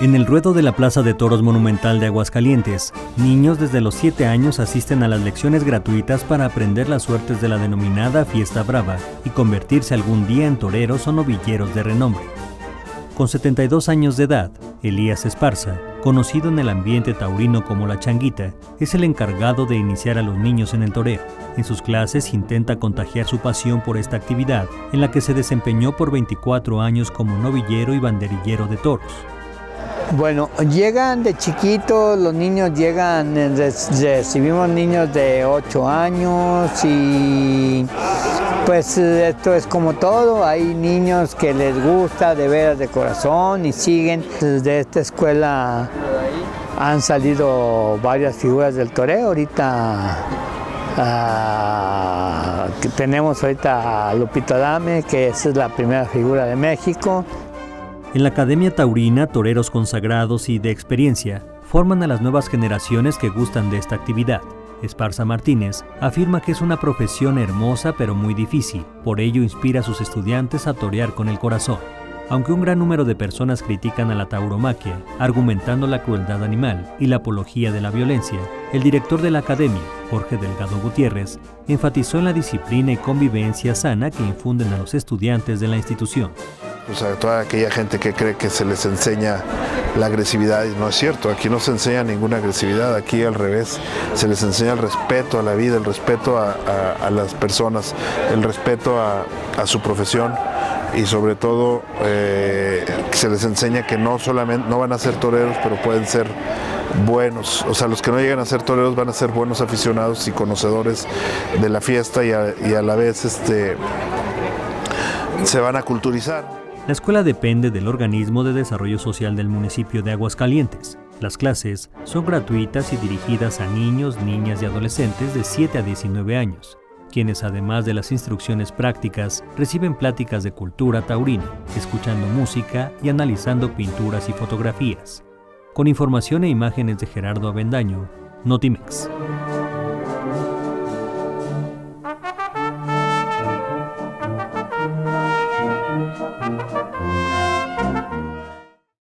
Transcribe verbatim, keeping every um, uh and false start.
En el ruedo de la Plaza de Toros Monumental de Aguascalientes, niños desde los siete años asisten a las lecciones gratuitas para aprender las suertes de la denominada Fiesta Brava y convertirse algún día en toreros o novilleros de renombre. Con setenta y dos años de edad, Elías Esparza, conocido en el ambiente taurino como La Changuita, es el encargado de iniciar a los niños en el toreo. En sus clases intenta contagiar su pasión por esta actividad, en la que se desempeñó por veinticuatro años como novillero y banderillero de toros. Bueno, llegan de chiquitos, los niños llegan, recibimos niños de ocho años y pues esto es como todo, hay niños que les gusta de veras de corazón y siguen. De esta escuela han salido varias figuras del toreo, ahorita uh, tenemos ahorita a Lupito Adame, que esa es la primera figura de México. En la Academia Taurina, toreros consagrados y de experiencia forman a las nuevas generaciones que gustan de esta actividad. Esparza Martínez afirma que es una profesión hermosa pero muy difícil, por ello inspira a sus estudiantes a torear con el corazón. Aunque un gran número de personas critican a la tauromaquia, argumentando la crueldad animal y la apología de la violencia, el director de la academia, Jorge Delgado Gutiérrez, enfatizó en la disciplina y convivencia sana que infunden a los estudiantes de la institución. O sea, toda aquella gente que cree que se les enseña la agresividad, y no es cierto, aquí no se enseña ninguna agresividad, aquí al revés, se les enseña el respeto a la vida, el respeto a, a, a las personas, el respeto a, a su profesión y sobre todo eh, se les enseña que no solamente no van a ser toreros, pero pueden ser buenos, o sea, los que no llegan a ser toreros van a ser buenos aficionados y conocedores de la fiesta y a, y a la vez este, se van a culturizar. La escuela depende del Organismo de Desarrollo Social del municipio de Aguascalientes. Las clases son gratuitas y dirigidas a niños, niñas y adolescentes de siete a diecinueve años, quienes además de las instrucciones prácticas reciben pláticas de cultura taurina, escuchando música y analizando pinturas y fotografías. Con información e imágenes de Gerardo Avendaño, Notimex.